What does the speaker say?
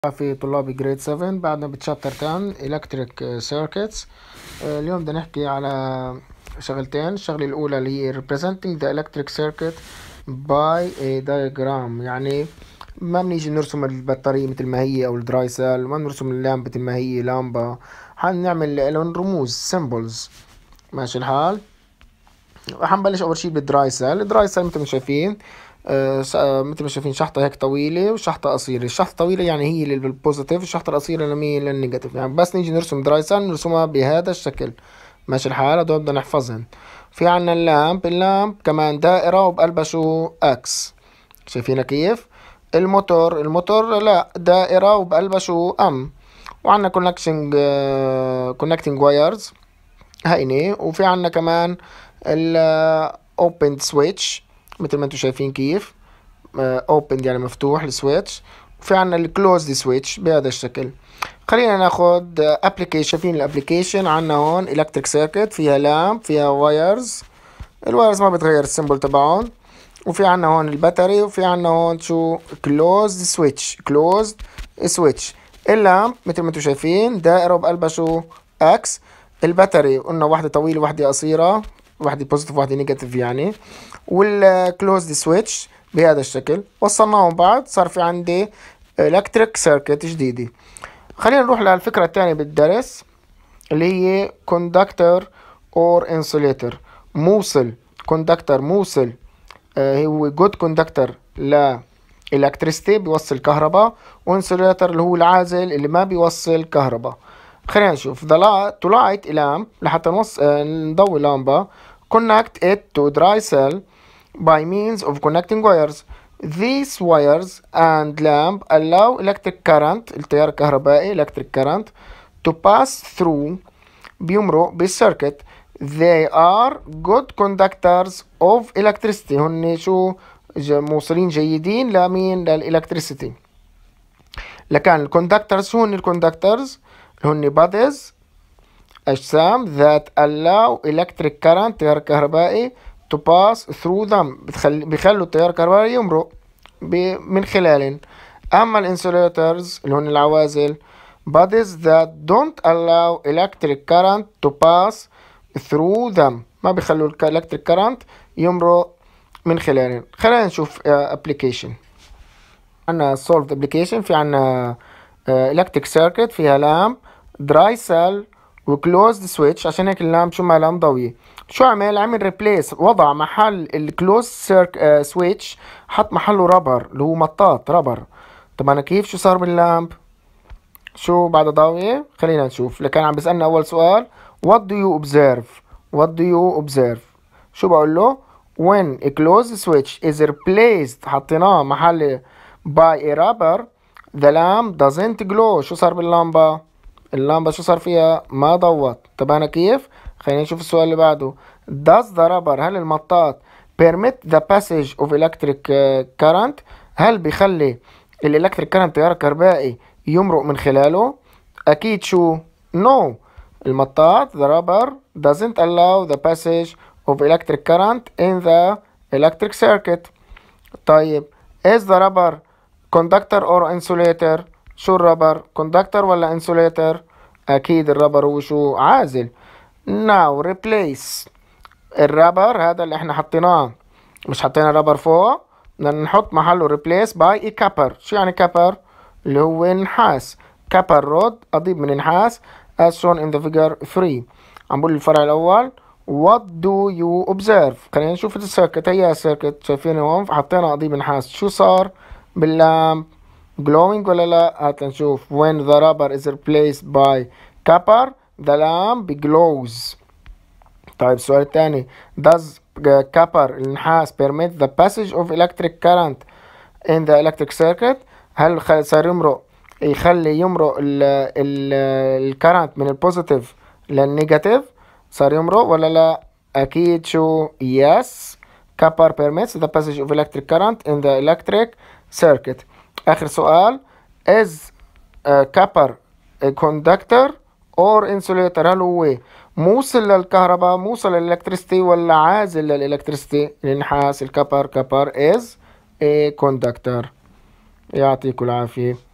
في طلاب جريد 7 بعدنا بتشابتر 10 Electric Circuits. اليوم بدنا نحكي على شغلتين. الشغلة الأولى اللي هي Representing the Electric Circuit by a Diagram، يعني ما بنيجي نرسم البطارية مثل ما هي أو الدراي سيل، ما نرسم اللامب مثل ما هي لامبة، حنعمل لهم رموز symbols. ماشي الحال. حنبلش أول شي بالدراي سيل. الدراي سيل مثل ما شايفين مثل ما شايفين شحطة هيك طويلة وشحطة قصيرة. الشحطة الطويلة يعني هي للبوزيتيف، الشحطة القصيرة لمين؟ للنيجاتيف. يعني بس نيجي نرسم دراي سيل نرسمها بهذا الشكل. ماشي الحال، هدول بدنا نحفظهن. في عنا اللامب كمان دائرة وبقلبها شو؟ اكس. شايفينها كيف؟ الموتور لا، دائرة وبقلبها شو؟ ام. وعنا كونكتنج وايرز هيني. وفي عنا كمان ال open switch مثل ما انتم شايفين كيف open يعني مفتوح السويتش. وفي عنا ال closed switch بهذا الشكل. خلينا ناخد application. شايفين الابليكيشن عنا هون electric circuit فيها لامب فيها وايرز. الوايرز ما بتغير السيمبل تبعهم. وفي عنا هون الباتري وفي عنا هون شو؟ closed switch. اللامب مثل ما انتم شايفين دائرة وبقلبها شو؟ اكس. الباتري قلنا واحدة طويلة وواحدة قصيرة، واحدة بوزيتيف وواحدة نيجاتيف يعني. والكلوزد سويتش بهذا الشكل. وصلناهم بعض صار في عندي الكتريك سيركت جديدة. خلينا نروح للفكرة الثانية بالدرس اللي هي كوندكتور اور انسوليتر. موصل هو جود كوندكتور الكتريستي بيوصل كهرباء، وانسوليتر اللي هو العازل اللي ما بيوصل كهرباء. خلينا نشوف to light a lamp لحتى نضوي لامبة. connect it to dry cell by means of connecting wires. These wires and lamp allow electric current التيار الكهربائي electric current to pass through بيمرق بالسيركت. They are good conductors of electricity. هن شو؟ موصلين جيدين لمين؟ للإلكتريسيتي. لكان الكوندكترز شو هن الكوندكترز؟ هن bodies أجسام that allow electric current تيار كهربائي to pass through them بيخلوا التيار الكهربائي يمرق من خلالهم. أما الانسوليترز اللي هن العوازل bodies that don't allow electric current to pass through them ما بيخلوا electric current يمرق من خلالهم. خلينا نشوف application. عنا solved application. في عنا electric circuit فيها لامب dry cell وclosed switch. عشان هيك اللامب شو مالها مضوية. شو عمل replace، وضع محل الclosed switch حط محله رابر اللي هو مطاط رابر. طبعا كيف شو صار باللامب؟ شو بعد ضوية؟ خلينا نشوف. لكان عم بيسألنا أول سؤال what do you observe. شو بقول له؟ when a closed switch is replaced حطيناه محل by a rubber the lamp doesn't glow. شو صار باللمبة؟ اللمبة شو صار فيها؟ ما ضوت. طبعا كيف؟ خلينا نشوف السؤال اللي بعده. does the rubber هل المطاط permit the passage of electric current هل بيخلي الالكتريك current تيار كهربائي يمرق من خلاله؟ أكيد شو؟ no. المطاط the rubber doesn't allow the passage of electric current in the electric circuit. طيب is the rubber conductor or insulator؟ شو الربر؟ conductor ولا insulator؟ أكيد الربر هو شو؟ عازل. now replace الربر هذا اللي احنا حطيناه، مش حطينا ربر فوق، بدنا نحط محله replace by a copper. شو يعني copper؟ اللي هو نحاس. copper rod أضيب من نحاس as shown in the figure 3. عم بقول الفرع الأول what do you observe. خلينا نشوف السيركت. هي السيركت شايفينه هون حطينا أضيب نحاس. شو صار باللامب؟ glowing ولا لا؟ هات نشوف. when the rubber is replaced by copper the lamp glows. طيب السؤال الثاني does copper النحاس permit the passage of electric current in the electric circuit هل صار يخلي يمرق الكرنت من البوزيتيف للنيجاتيف؟ صار يمرق ولا لا؟ أكيد شو؟ yes copper permits the passage of electric current in the electric circuit. آخر سؤال is copper a conductor or insulator هل هو موصل للكهرباء موصل للإلكتريستي ولا عازل للإلكتريستي؟ النحاس الكبر is a conductor. يعطيكم العافية.